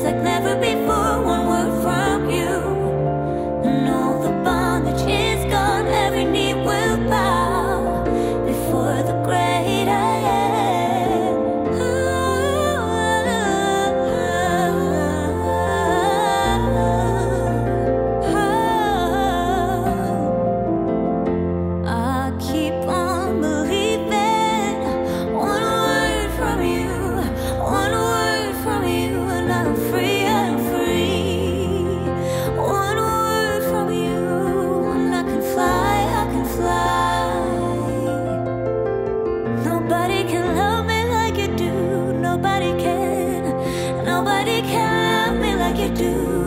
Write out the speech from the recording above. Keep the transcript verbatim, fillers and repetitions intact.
like never before. One word from you, and all the bondage is gone. Every knee will bow before the great I am. I keep on believing. One word from you, one word from you, and I'm free, I'm free. One word from you, and I can fly, I can fly. Nobody can love me like you do. Nobody can, nobody can love me like you do.